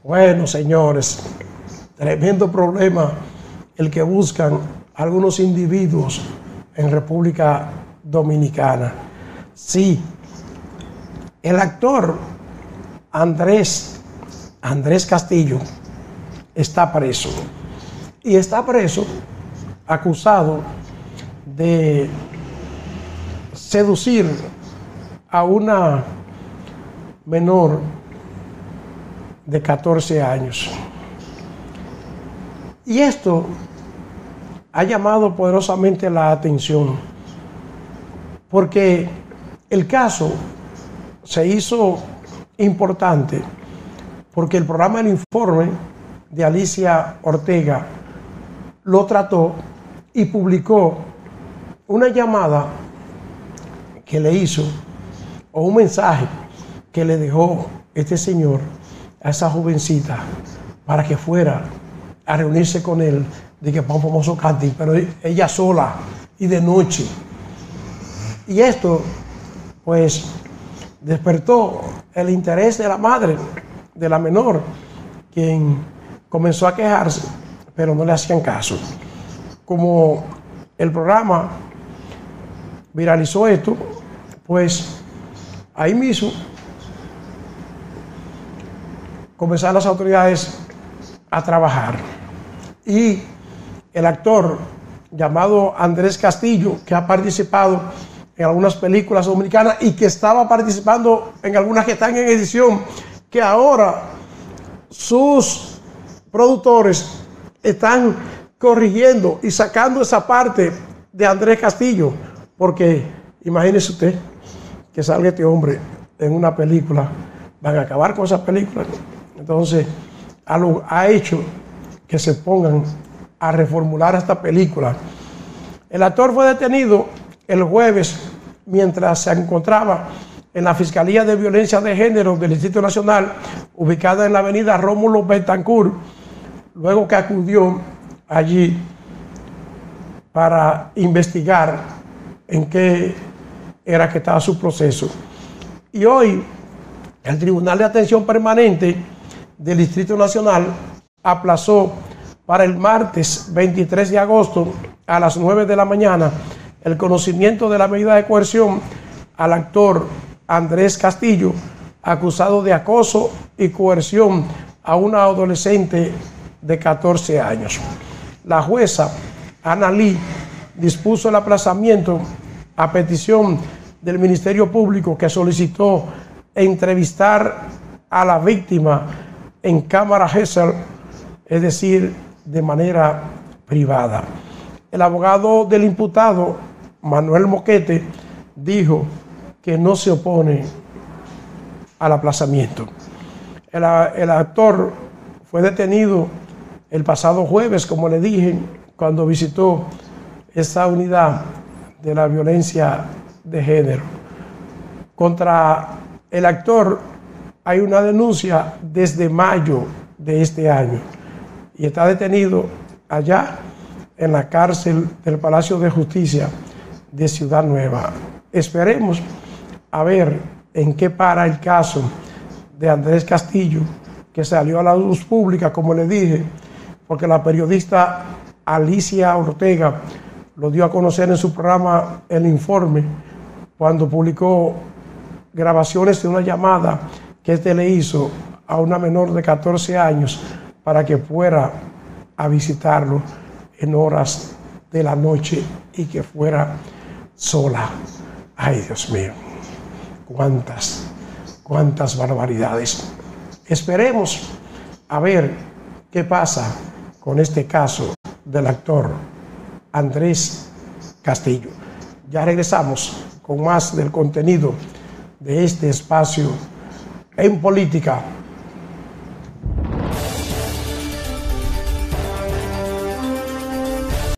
Bueno, señores, tremendo problema el que buscan algunos individuos en República Dominicana. Sí, el actor Andrés Castillo está preso. Y está preso acusado de seducir a una menor de 14 años. Y esto ha llamado poderosamente la atención, porque el caso se hizo importante porque el programa El Informe de Alicia Ortega lo trató y publicó una llamada que le hizo, o un mensaje que le dejó este señor a esa jovencita para que fuera a reunirse con él, de que para un famoso casting, pero ella sola y de noche. Y esto, pues, despertó el interés de la madre de la menor, quien comenzó a quejarse, pero no le hacían caso. Como el programa viralizó esto, pues ahí mismo comenzaron las autoridades a trabajar. Y el actor llamado Andrés Castillo, que ha participado en algunas películas dominicanas y que estaba participando en algunas que están en edición, que ahora sus productores están corrigiendo y sacando esa parte de Andrés Castillo, porque imagínese usted que salga este hombre en una película, van a acabar con esa película. Entonces ha hecho que se pongan a reformular esta película. El actor fue detenido el jueves mientras se encontraba en la Fiscalía de Violencia de Género del Distrito Nacional, ubicada en la avenida Rómulo Betancourt, luego que acudió allí para investigar en qué era que estaba su proceso. Y hoy el Tribunal de Atención Permanente del Distrito Nacional aplazó para el martes 23 de agosto a las 9 de la mañana el conocimiento de la medida de coerción al actor Andrés Castillo, acusado de acoso y coerción a una adolescente de 14 años. La jueza Ana Lee dispuso el aplazamiento a petición del Ministerio Público, que solicitó entrevistar a la víctima en cámara Gesell, es decir, de manera privada. El abogado del imputado, Manuel Moquete, dijo que no se opone al aplazamiento. El actor fue detenido el pasado jueves, como le dije, cuando visitó esta unidad de la violencia de género. Contra el actor hay una denuncia desde mayo de este año y está detenido allá en la cárcel del Palacio de Justicia de Ciudad Nueva. Esperemos a ver en qué para el caso de Andrés Castillo, que salió a la luz pública, como le dije, porque la periodista Alicia Ortega lo dio a conocer en su programa El Informe, cuando publicó grabaciones de una llamada que este le hizo a una menor de 14 años para que fuera a visitarlo en horas de la noche y que fuera sola. Ay, Dios mío, cuántas barbaridades. Esperemos a ver qué pasa con este caso del actor Andrés Castillo. Ya regresamos con más del contenido de este espacio en política